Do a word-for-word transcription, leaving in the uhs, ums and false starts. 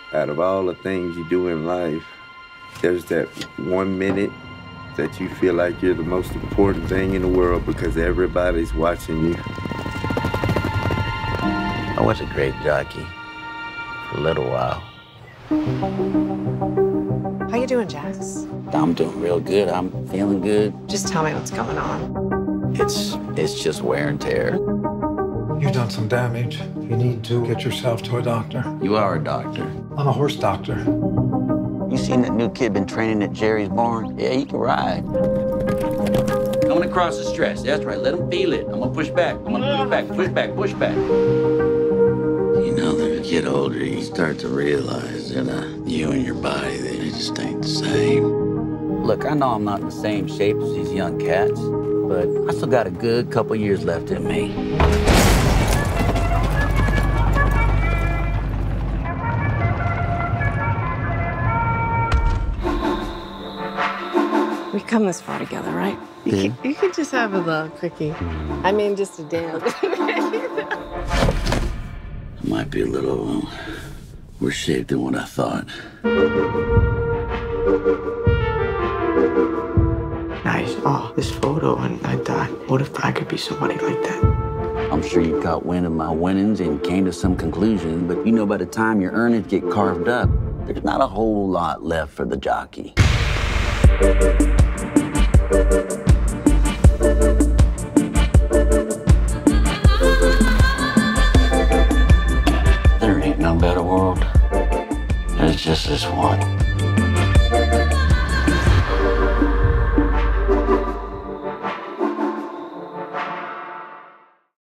Out of all the things you do in life, there's that one minute that you feel like you're the most important thing in the world because everybody's watching you. I was a great jockey for a little while. How you doing, Jax? I'm doing real good. I'm feeling good. Just tell me what's going on. It's it's just wear and tear. You've done some damage. You need to get yourself to a doctor. You are a doctor. I'm a horse doctor. You seen that new kid been training at Jerry's barn? Yeah, he can ride. Coming across the stress. That's right. Let him feel it. I'm gonna push back. I'm gonna push back. Push back. Push back. You know, when you get older, you start to realize that uh, you and your body, they just ain't the same. Look, I know I'm not in the same shape as these young cats, but I still got a good couple years left in me. We come this far together, right? You, Yeah. can, you can just have a little quickie. I mean, just a dance. It might be a little uh, worse shape than what I thought. I saw this photo and I thought, what if I could be somebody like that? I'm sure you caught wind of my winnings and came to some conclusions, but you know by the time your earnings get carved up, there's not a whole lot left for the jockey. There ain't no better world. There's just this one.